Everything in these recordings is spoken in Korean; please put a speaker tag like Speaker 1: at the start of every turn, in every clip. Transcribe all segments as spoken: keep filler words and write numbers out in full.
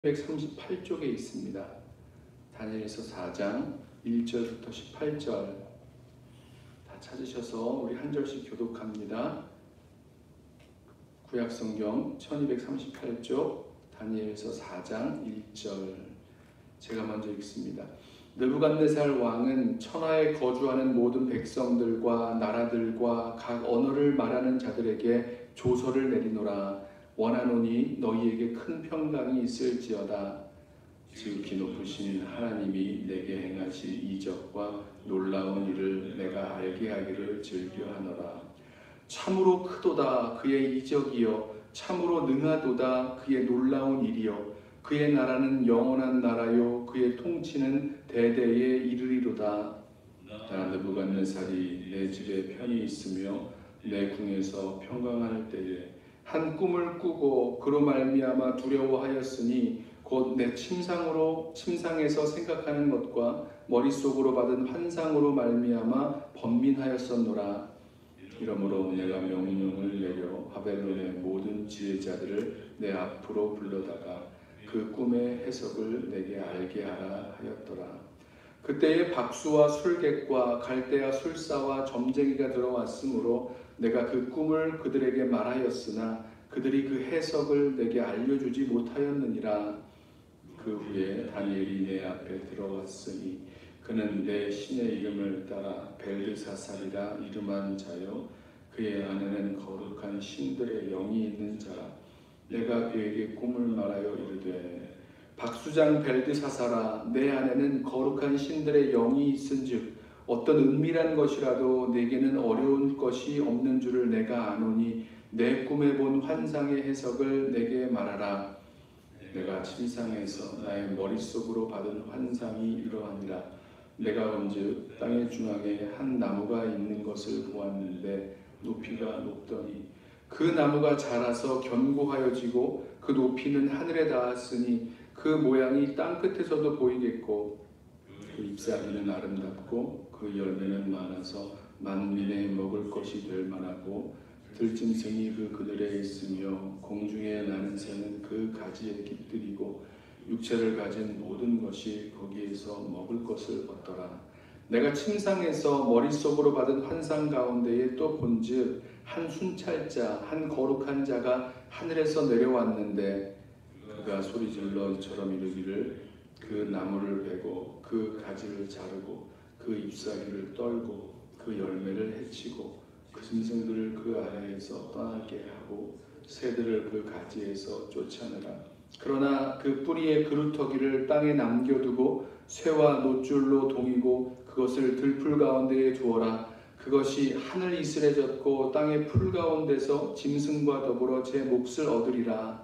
Speaker 1: 백삼십팔 쪽에 있습니다. 다니엘서 사 장 일 절부터 십팔 절 다 찾으셔서 우리 한 절씩 교독합니다. 구약성경 천이백삼십팔 쪽 다니엘서 사 장 일 절 제가 먼저 읽습니다. 느부갓네살 왕은 천하에 거주하는 모든 백성들과 나라들과 각 언어를 말하는 자들에게 조서를 내리노라. 원하노니 너희에게 큰 평강이 있을지어다. 지극히 높으신 하나님이 내게 행하실 이적과 놀라운 일을 내가 알게 하기를 즐겨하노라. 참으로 크도다 그의 이적이여, 참으로 능하도다 그의 놀라운 일이여. 그의 나라는 영원한 나라요, 그의 통치는 대대에 이르리로다. 나 느부갓네살이 내 집에 편히 있으며 내 궁에서 평강할 때에 한 꿈을 꾸고 그로 말미암아 두려워하였으니 곧 내 침상으로 침상에서 생각하는 것과 머릿속으로 받은 환상으로 말미암아 번민하였었노라. 이러므로 내가 명령을 내려 바벨론의 모든 지혜자들을 내 앞으로 불러다가 그 꿈의 해석을 내게 알게 하라 하였더라. 그때에 박수와 술객과 갈대아 술사와 점쟁이가 들어왔으므로 내가 그 꿈을 그들에게 말하였으나 그들이 그 해석을 내게 알려주지 못하였느니라. 그 후에 다니엘이 내 앞에 들어왔으니 그는 내 신의 이름을 따라 벨드사살이라 이름한 자요, 그의 안에는 거룩한 신들의 영이 있는 자라. 내가 그에게 꿈을 말하여 이르되 박수장 벨드사살아, 내 안에는 거룩한 신들의 영이 있은즉 어떤 은밀한 것이라도 내게는 어려운 것이 없는 줄을 내가 아노니 내 꿈에 본 환상의 해석을 내게 말하라. 내가 침상에서 나의 머릿속으로 받은 환상이 이러하니라. 내가 본즉 땅의 중앙에 한 나무가 있는 것을 보았는데 높이가 높더니 그 나무가 자라서 견고하여지고 그 높이는 하늘에 닿았으니 그 모양이 땅끝에서도 보이겠고 그 잎사귀는 아름답고 그 열매는 많아서 만민의 먹을 것이 될 만하고 들짐승이 그 그늘에 있으며 공중에 나는 새는 그 가지에 깃들이고 육체를 가진 모든 것이 거기에서 먹을 것을 얻더라. 내가 침상에서 머릿속으로 받은 환상 가운데에 또 본즉 한 순찰자, 한 거룩한 자가 하늘에서 내려왔는데 그가 소리질러 이처럼 이르기를 그 나무를 베고 그 가지를 자르고 그 잎사귀를 떨고 그 열매를 해치고 그 짐승들을 그 아래에서 떠나게 하고 새들을 그 가지에서 쫓아내라. 그러나 그 뿌리의 그루터기를 땅에 남겨두고 쇠와 노줄로 동이고 그것을 들풀 가운데에 두어라. 그것이 하늘 이슬에 젖고 땅의 풀 가운데서 짐승과 더불어 제 몫을 얻으리라.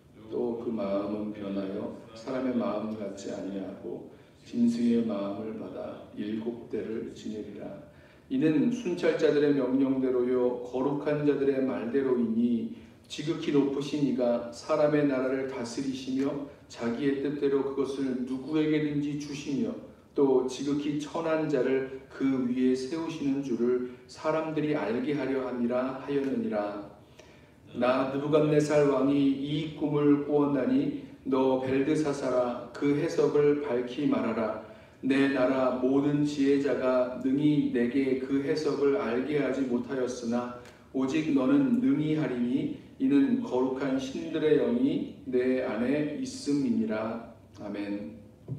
Speaker 1: 또 그 마음은 변하여 사람의 마음 같지 아니하고 짐승의 마음을 받아 일곱 대를 지내리라. 이는 순찰자들의 명령대로요 거룩한 자들의 말대로이니 지극히 높으신 이가 사람의 나라를 다스리시며 자기의 뜻대로 그것을 누구에게든지 주시며 또 지극히 천한 자를 그 위에 세우시는 줄을 사람들이 알게 하려 함이라 하였느니라. 나 느부갓네살 왕이 이 꿈을 꾸었나니 너 벨드사살아, 그 해석을 밝히 말하라. 내 나라 모든 지혜자가 능히 내게 그 해석을 알게 하지 못하였으나 오직 너는 능히 하리니 이는 거룩한 신들의 영이 내 안에 있음이니라. 아멘.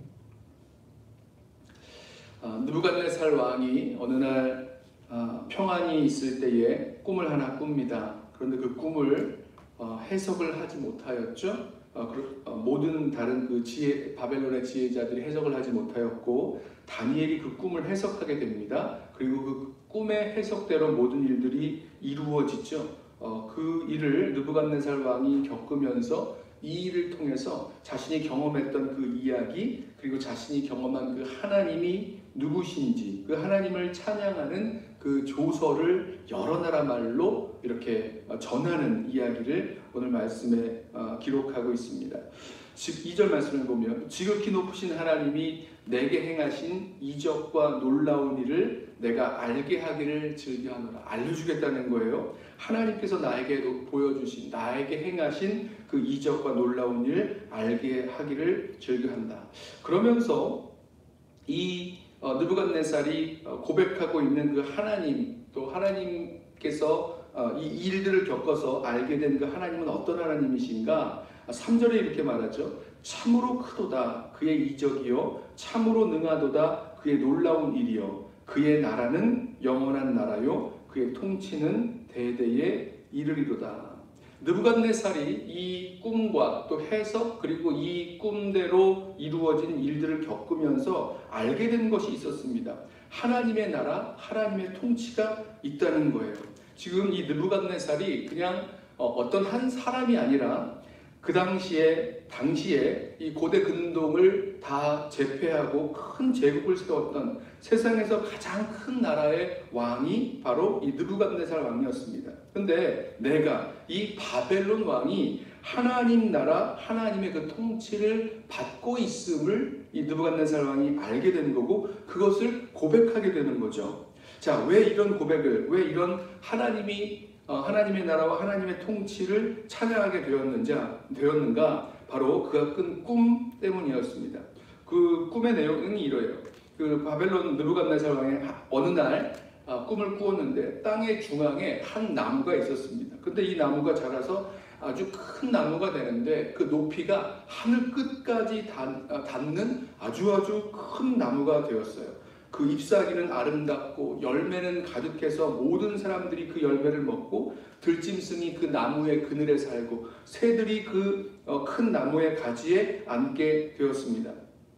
Speaker 1: 아, 느부갓네살 왕이 어느 날 아, 평안히 있을 때에 꿈을 하나 꿉니다. 그런데 그 꿈을 어, 해석을 하지 못하였죠. 어, 그, 어, 모든 다른 그 지혜, 바벨론의 지혜자들이 해석을 하지 못하였고 다니엘이 그 꿈을 해석하게 됩니다. 그리고 그 꿈의 해석대로 모든 일들이 이루어지죠. 어, 그 일을 느부갓네살 왕이 겪으면서 이 일을 통해서 자신이 경험했던 그 이야기, 그리고 자신이 경험한 그 하나님이 누구신지, 그 하나님을 찬양하는 그 조서를 여러 나라 말로 이렇게 전하는 이야기를 오늘 말씀에 기록하고 있습니다. 즉 이 절 말씀을 보면 지극히 높으신 하나님이 내게 행하신 이적과 놀라운 일을 내가 알게 하기를 즐겨하노라. 알려주겠다는 거예요. 하나님께서 나에게 보여주신, 나에게 행하신 그 이적과 놀라운 일 알게 하기를 즐겨한다. 그러면서 이 어, 느부갓네살이 고백하고 있는 그 하나님, 또 하나님께서 어, 이 일들을 겪어서 알게 된 그 하나님은 어떤 하나님이신가? 삼 절에 이렇게 말하죠. 참으로 크도다 그의 이적이요, 참으로 능하도다 그의 놀라운 일이요, 그의 나라는 영원한 나라요, 그의 통치는 대대에 이르리로다. 느부갓네살이 이 꿈과 또 해석, 그리고 이 꿈대로 이루어진 일들을 겪으면서 알게 된 것이 있었습니다. 하나님의 나라, 하나님의 통치가 있다는 거예요. 지금 이 느부갓네살이 그냥 어떤 한 사람이 아니라 그 당시에 당시에 이 고대 근동을 다 제패하고 큰 제국을 세웠던 세상에서 가장 큰 나라의 왕이 바로 이 느부갓네살 왕이었습니다. 근데 내가 이 바벨론 왕이 하나님 나라, 하나님의 그 통치를 받고 있음을 이 느부갓네살 왕이 알게 된 거고, 그것을 고백하게 되는 거죠. 자, 왜 이런 고백을, 왜 이런 하나님이 어, 하나님의 나라와 하나님의 통치를 찬양하게 되었는가, 되었는가? 바로 그가 꾼 꿈 때문이었습니다. 그 꿈의 내용이 이래요. 그 바벨론 느부갓네살 왕이 어느 날 아, 꿈을 꾸었는데 땅의 중앙에 한 나무가 있었습니다. 근데 이 나무가 자라서 아주 큰 나무가 되는데 그 높이가 하늘 끝까지 닿는 아주 아주 큰 나무가 되었어요. 그 잎사귀는 아름답고 열매는 가득해서 모든 사람들이 그 열매를 먹고 들짐승이 그 나무의 그늘에 살고 새들이 그 큰 나무의 가지에 앉게 되었습니다.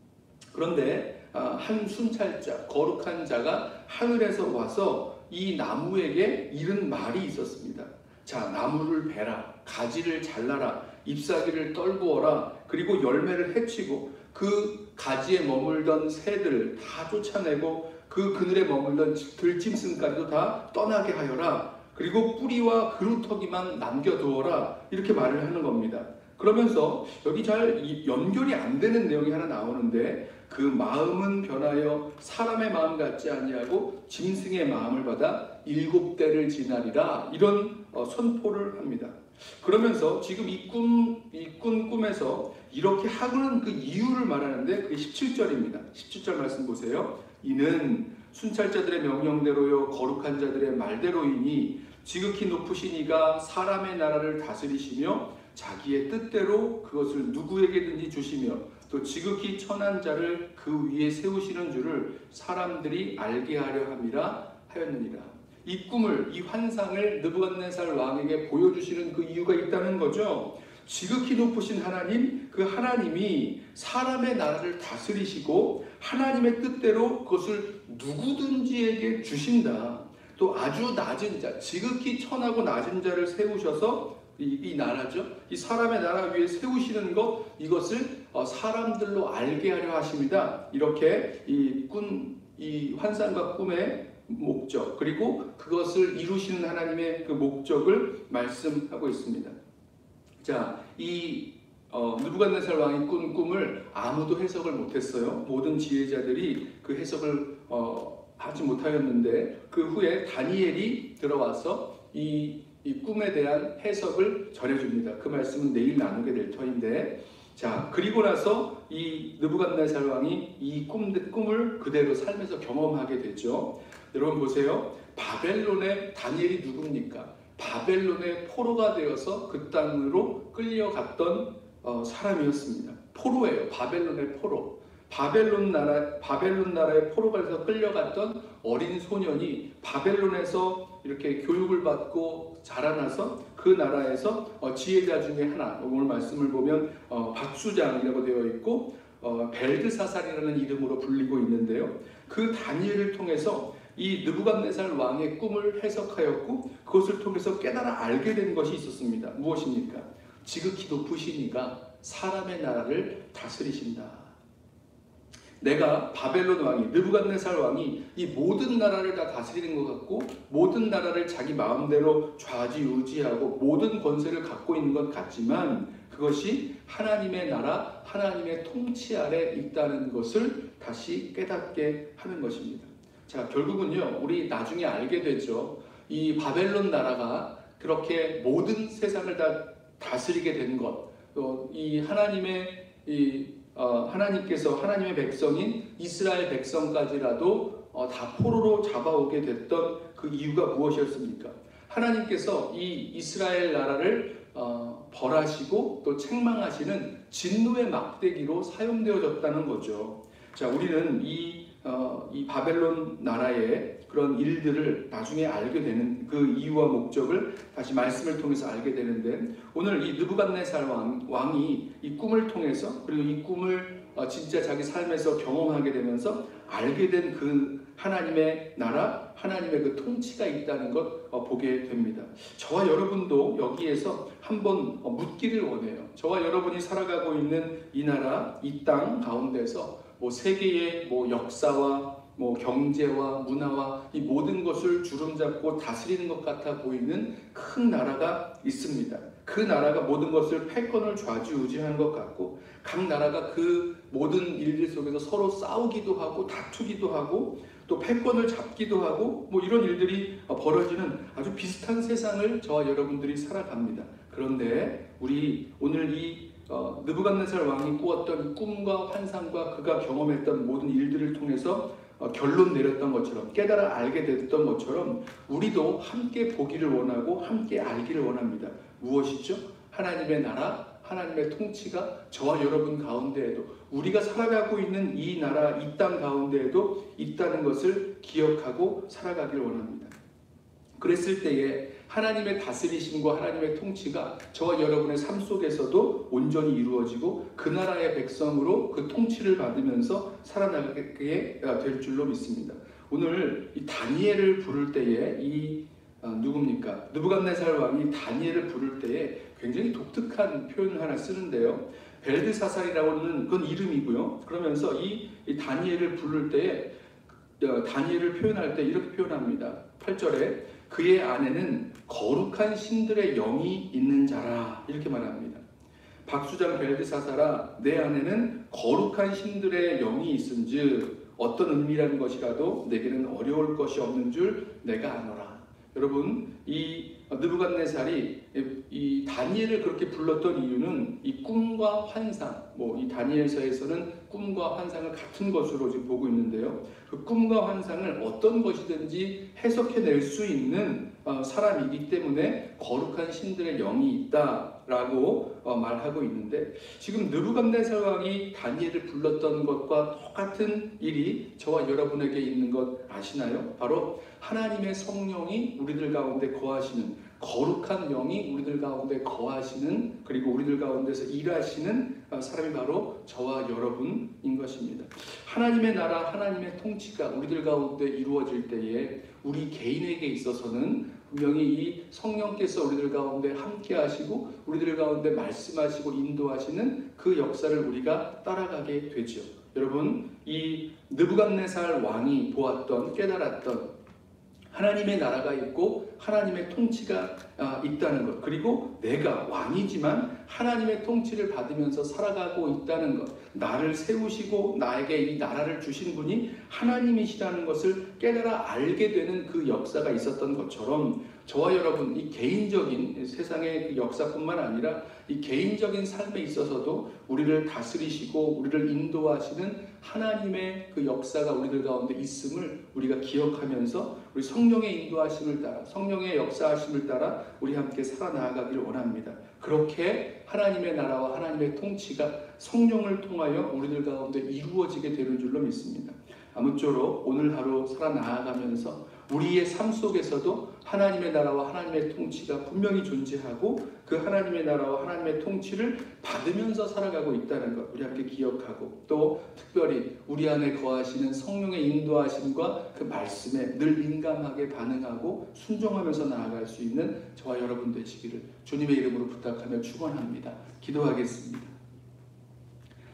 Speaker 1: 그런데 한 순찰자, 거룩한 자가 하늘에서 와서 이 나무에게 이른 말이 있었습니다. 자, 나무를 베라, 가지를 잘라라, 잎사귀를 떨구어라, 그리고 열매를 해치고 그 가지에 머물던 새들 다 쫓아내고 그 그늘에 머물던 들짐승까지도 다 떠나게 하여라, 그리고 뿌리와 그루터기만 남겨두어라, 이렇게 말을 하는 겁니다. 그러면서 여기 잘 연결이 안 되는 내용이 하나 나오는데, 그 마음은 변하여 사람의 마음 같지 아니하고 짐승의 마음을 받아 일곱 대를 지나리라, 이런 선포를 합니다. 그러면서 지금 이 꿈, 이 꾼 꿈에서 이렇게 하고는 그 이유를 말하는데 그게 십칠 절입니다. 십칠 절 말씀 보세요. 이는 순찰자들의 명령대로요 거룩한 자들의 말대로이니 지극히 높으신 이가 사람의 나라를 다스리시며 자기의 뜻대로 그것을 누구에게든지 주시며 또 지극히 천한 자를 그 위에 세우시는 줄을 사람들이 알게 하려 함이라 하였느니라. 이 꿈을, 이 환상을 느부갓네살 왕에게 보여주시는 그 이유가 있다는 거죠. 지극히 높으신 하나님, 그 하나님이 사람의 나라를 다스리시고 하나님의 뜻대로 그것을 누구든지에게 주신다. 또 아주 낮은 자, 지극히 천하고 낮은 자를 세우셔서 이, 이 나라죠, 이 사람의 나라 위에 세우시는 것, 이것을 사람들로 알게 하려 하십니다. 이렇게 이 꿈, 이 환상과 꿈의 목적, 그리고 그것을 이루시는 하나님의 그 목적을 말씀하고 있습니다. 자, 이 어, 느부갓네살 왕이 꾼 꿈을 아무도 해석을 못했어요. 모든 지혜자들이 그 해석을 어, 하지 못하였는데, 그 후에 다니엘이 들어와서 이, 이 꿈에 대한 해석을 전해줍니다. 그 말씀은 내일 나누게 될 터인데, 자, 그리고 나서 이 느부갓네살 왕이 이 꿈, 꿈을 그대로 삶에서 경험하게 되죠. 여러분 보세요. 바벨론의 다니엘이 누굽니까? 바벨론의 포로가 되어서 그 땅으로 끌려갔던 어, 사람이었습니다. 포로예요. 바벨론의 포로. 바벨론 나라, 바벨론 나라의 포로가 돼서 끌려갔던 어린 소년이 바벨론에서 이렇게 교육을 받고 자라나서 그 나라에서 어, 지혜자 중에 하나, 오늘 말씀을 보면 어, 박수장이라고 되어 있고 어, 벨드사살이라는 이름으로 불리고 있는데요. 그 다니엘을 통해서 이 느부갓네살 왕의 꿈을 해석하였고 그것을 통해서 깨달아 알게 된 것이 있었습니다. 무엇입니까? 지극히 높으신 이가 사람의 나라를 다스리신다. 내가 바벨론 왕이, 느부갓네살 왕이 이 모든 나라를 다 다스리는 것 같고 모든 나라를 자기 마음대로 좌지우지하고 모든 권세를 갖고 있는 것 같지만 그것이 하나님의 나라, 하나님의 통치 아래 있다는 것을 다시 깨닫게 하는 것입니다. 자, 결국은요, 우리 나중에 알게 되죠. 이 바벨론 나라가 그렇게 모든 세상을 다 다스리게 된 것, 또 이 하나님의 이 어, 하나님께서 하나님의 백성인 이스라엘 백성까지라도 어, 다 포로로 잡아오게 됐던 그 이유가 무엇이었습니까? 하나님께서 이 이스라엘 나라를 어, 벌하시고 또 책망하시는 진노의 막대기로 사용되어졌다는 거죠. 자, 우리는 이, 어, 이 바벨론 나라의 그런 일들을 나중에 알게 되는 그 이유와 목적을 다시 말씀을 통해서 알게 되는데, 오늘 이 느부갓네살 왕, 왕이 이 꿈을 통해서, 그리고 이 꿈을 어, 진짜 자기 삶에서 경험하게 되면서 알게 된 그 하나님의 나라, 하나님의 그 통치가 있다는 것 어, 보게 됩니다. 저와 여러분도 여기에서 한번 어, 묻기를 원해요. 저와 여러분이 살아가고 있는 이 나라, 이 땅 가운데서 뭐 세계의 뭐 역사와 뭐 경제와 문화와 이 모든 것을 주름잡고 다스리는 것 같아 보이는 큰 나라가 있습니다. 그 나라가 모든 것을 패권을 좌지우지하는 것 같고, 각 나라가 그 모든 일들 속에서 서로 싸우기도 하고 다투기도 하고 또 패권을 잡기도 하고 뭐 이런 일들이 벌어지는 아주 비슷한 세상을 저와 여러분들이 살아갑니다. 그런데 우리 오늘 이 어, 느부갓네살 왕이 꾸었던 꿈과 환상과 그가 경험했던 모든 일들을 통해서 어, 결론 내렸던 것처럼, 깨달아 알게 됐던 것처럼 우리도 함께 보기를 원하고 함께 알기를 원합니다. 무엇이죠? 하나님의 나라, 하나님의 통치가 저와 여러분 가운데에도, 우리가 살아가고 있는 이 나라, 이 땅 가운데에도 있다는 것을 기억하고 살아가기를 원합니다. 그랬을 때에 하나님의 다스리심과 하나님의 통치가 저와 여러분의 삶 속에서도 온전히 이루어지고 그 나라의 백성으로 그 통치를 받으면서 살아나가게 될 줄로 믿습니다. 오늘 이 다니엘을 부를 때에 이 어, 누굽니까? 느부갓네살 왕이 다니엘을 부를 때에 굉장히 독특한 표현을 하나 쓰는데요. 벨드사살이라고는 그건 이름이고요. 그러면서 이, 이 다니엘을 부를 때에 어, 다니엘을 표현할 때 이렇게 표현합니다. 팔 절에 그의 안에는 거룩한 신들의 영이 있는 자라, 이렇게 말합니다. 박수장 벨드사살아, 내 안에는 거룩한 신들의 영이 있은즉 어떤 의미라는 것이라도 내게는 어려울 것이 없는 줄 내가 아노라. 여러분, 이 느부갓네살이 이 다니엘을 그렇게 불렀던 이유는 이 꿈과 환상, 뭐 이 다니엘서에서는 꿈과 환상을 같은 것으로 지금 보고 있는데요. 그 꿈과 환상을 어떤 것이든지 해석해낼 수 있는 사람이기 때문에 거룩한 신들의 영이 있다라고 말하고 있는데, 지금 느부갓네살 왕이 다니엘을 불렀던 것과 똑같은 일이 저와 여러분에게 있는 것 아시나요? 바로 하나님의 성령이 우리들 가운데 거하시는, 거룩한 영이 우리들 가운데 거하시는, 그리고 우리들 가운데서 일하시는 사람이 바로 저와 여러분인 것입니다. 하나님의 나라, 하나님의 통치가 우리들 가운데 이루어질 때에 우리 개인에게 있어서는 분명히 이 성령께서 우리들 가운데 함께 하시고 우리들 가운데 말씀하시고 인도하시는 그 역사를 우리가 따라가게 되죠. 여러분, 이 느부갓네살 왕이 보았던, 깨달았던 하나님의 나라가 있고 하나님의 통치가 있다는 것, 그리고 내가 왕이지만 하나님의 통치를 받으면서 살아가고 있다는 것, 나를 세우시고 나에게 이 나라를 주신 분이 하나님이시라는 것을 깨달아 알게 되는 그 역사가 있었던 것처럼 저와 여러분, 이 개인적인 세상의 그 역사뿐만 아니라 이 개인적인 삶에 있어서도 우리를 다스리시고 우리를 인도하시는 하나님의 그 역사가 우리들 가운데 있음을 우리가 기억하면서 우리 성령의 인도하심을 따라, 성령의 역사하심을 따라 우리 함께 살아나가기를 원합니다. 그렇게 하나님의 나라와 하나님의 통치가 성령을 통하여 우리들 가운데 이루어지게 되는 줄로 믿습니다. 아무쪼록 오늘 하루 살아나가면서 우리의 삶 속에서도 하나님의 나라와 하나님의 통치가 분명히 존재하고 그 하나님의 나라와 하나님의 통치를 받으면서 살아가고 있다는 것 우리 함께 기억하고, 또 특별히 우리 안에 거하시는 성령의 인도하심과 그 말씀에 늘 민감하게 반응하고 순종하면서 나아갈 수 있는 저와 여러분 되시기를 주님의 이름으로 부탁하며 축원합니다. 기도하겠습니다.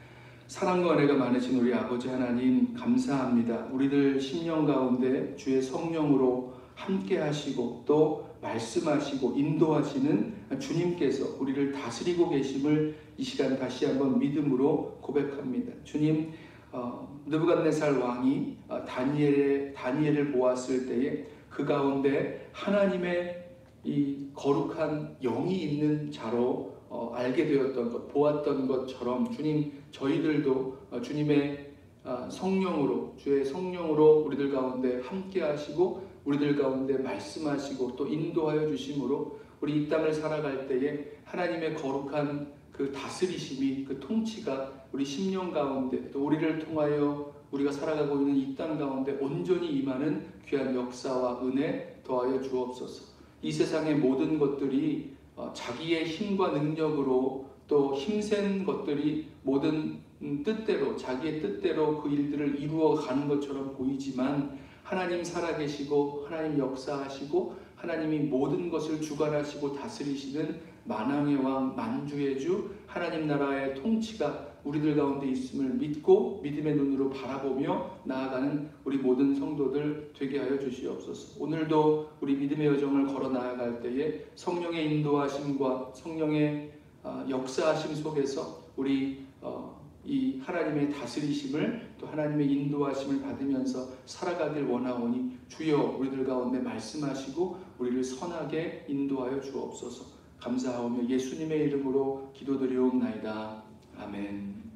Speaker 1: 사랑과 은혜가 많으신 우리 아버지 하나님 감사합니다. 우리들 심령 가운데 주의 성령으로 함께 하시고 또 말씀하시고 인도하시는 주님께서 우리를 다스리고 계심을 이 시간 다시 한번 믿음으로 고백합니다. 주님, 어, 느부갓네살 왕이 어, 다니엘의, 다니엘을 보았을 때에 그 가운데 하나님의 이 거룩한 영이 있는 자로 어, 알게 되었던 것, 보았던 것처럼 주님, 저희들도 어, 주님의 어, 성령으로, 주의 성령으로 우리들 가운데 함께 하시고 우리들 가운데 말씀하시고 또 인도하여 주심으로 우리 이 땅을 살아갈 때에 하나님의 거룩한 그 다스리심이, 그 통치가 우리 심령 가운데 또 우리를 통하여 우리가 살아가고 있는 이 땅 가운데 온전히 임하는 귀한 역사와 은혜 더하여 주옵소서. 이 세상의 모든 것들이 자기의 힘과 능력으로 또 힘센 것들이 모든 뜻대로, 자기의 뜻대로 그 일들을 이루어 가는 것처럼 보이지만 하나님 살아계시고 하나님 역사하시고 하나님이 모든 것을 주관하시고 다스리시는 만왕의 왕, 만주의 주 하나님 나라의 통치가 우리들 가운데 있음을 믿고 믿음의 눈으로 바라보며 나아가는 우리 모든 성도들 되게 하여 주시옵소서. 오늘도 우리 믿음의 여정을 걸어 나아갈 때에 성령의 인도하심과 성령의 역사하심 속에서 우리 이 하나님의 다스리심을 또 하나님의 인도하심을 받으면서 살아가길 원하오니 주여 우리들 가운데 말씀하시고 우리를 선하게 인도하여 주옵소서. 감사하오며 예수님의 이름으로 기도드리옵나이다. 아멘.